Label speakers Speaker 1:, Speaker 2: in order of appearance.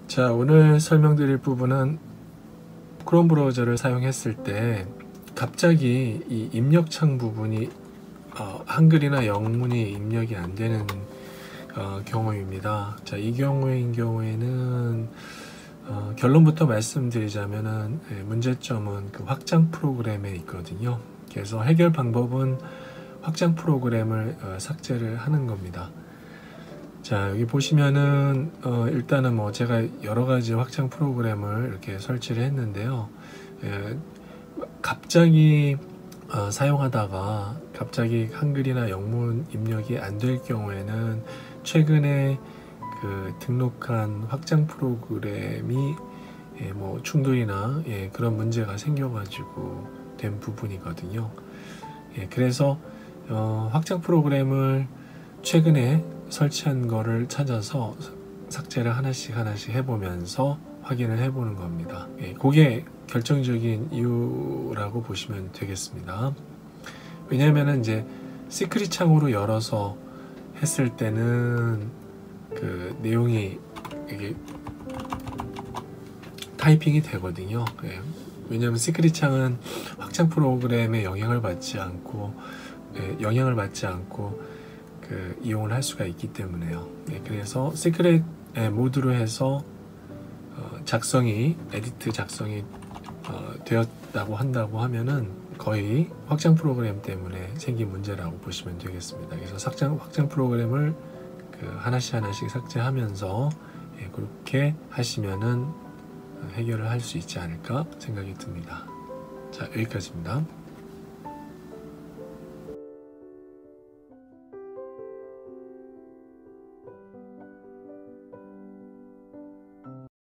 Speaker 1: 자, 오늘 설명드릴 부분은 크롬 브라우저를 사용했을 때 갑자기 이 입력창 부분이 한글이나 영문이 입력이 안 되는 경우입니다. 자, 이 경우에는 결론부터 말씀드리자면은 문제점은 그 확장 프로그램에 있거든요. 그래서 해결 방법은 확장 프로그램을 삭제를 하는 겁니다. 자, 여기 보시면은 일단은 뭐 제가 여러가지 확장 프로그램을 이렇게 설치를 했는데요. 갑자기 사용하다가 갑자기 한글이나 영문 입력이 안 될 경우에는 최근에 그 등록한 확장 프로그램이 뭐 충돌이나 그런 문제가 생겨가지고 된 부분이거든요. 그래서 확장 프로그램을 최근에 설치한 거를 찾아서 삭제를 하나씩 해보면서 확인을 해보는 겁니다. 그게 결정적인 이유라고 보시면 되겠습니다. 왜냐하면 이제 시크릿 창으로 열어서 했을 때는 그 내용이 이게 타이핑이 되거든요. 왜냐하면 시크릿 창은 확장 프로그램에 영향을 받지 않고 그 이용을 할 수가 있기 때문에요. 그래서 시크릿 모드로 해서 에디트 작성이 되었다고 한다고 하면은 거의 확장 프로그램 때문에 생긴 문제라고 보시면 되겠습니다. 그래서 확장 프로그램을 하나씩 삭제하면서 그렇게 하시면은 해결을 할 수 있지 않을까 생각이 듭니다. 자, 여기까지입니다.